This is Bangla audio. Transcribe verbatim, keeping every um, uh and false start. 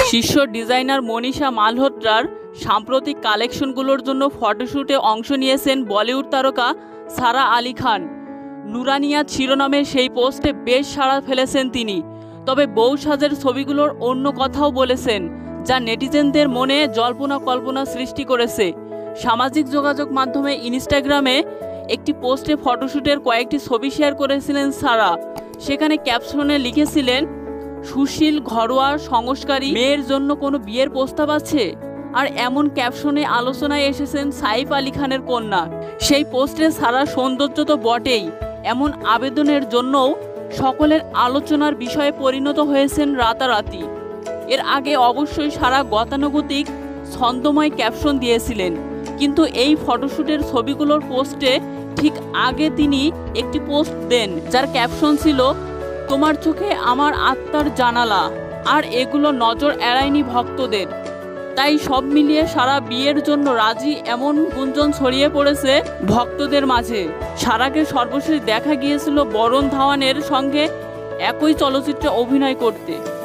শীর্ষ ডিজাইনার মনীষা মালহোত্রার সাম্প্রতিক কালেকশনগুলোর জন্য ফটোশ্যুটে অংশ নিয়েছেন বলিউড তারকা সারা আলি খান। নুরানিয়াত শিরোনামের সেই পোস্টে বেশ সাড়া ফেলেছেন তিনি। তবে বউ সাজের ছবিগুলোর অন্য কথাও বলেছেন, যা নেটিজেনদের মনে জল্পনা কল্পনা সৃষ্টি করেছে। সামাজিক যোগাযোগ মাধ্যমে ইনস্টাগ্রামে একটি পোস্টে ফটোশ্যুটের কয়েকটি ছবি শেয়ার করেছিলেন সারা। সেখানে ক্যাপশনে লিখেছিলেন, সুশীল ঘরোয়া সংস্কারী মেয়ের জন্য কোনো বিয়ের প্রস্তাব আছে। আর এমন ক্যাপশনে আলোচনায় এসেছেন সাইফ আলি খানের কন্যা। সেই পোস্টে সারা সৌন্দর্য তো বটেই, এমন আবেদনের জন্যও সকলের আলোচনার বিষয়ে পরিণত হয়েছেন রাতারাতি। এর আগে অবশ্যই সারা গতানুগতিক ছন্দময় ক্যাপশন দিয়েছিলেন, কিন্তু এই ফটোশ্যুটের ছবিগুলোর পোস্টে ঠিক আগে তিনি একটি পোস্ট দেন, যার ক্যাপশন ছিল, তোমার চোখে আমার আত্মার জানালা। আর এগুলো নজর এড়ায়নি ভক্তদের। তাই সব মিলিয়ে সারা বিয়ের জন্য রাজি এমন গুঞ্জন ছড়িয়ে পড়েছে ভক্তদের মাঝে। সারাকে সর্বশেষ দেখা গিয়েছিল বরুণ ধাওয়ানের সঙ্গে একই চলচ্চিত্রে অভিনয় করতে।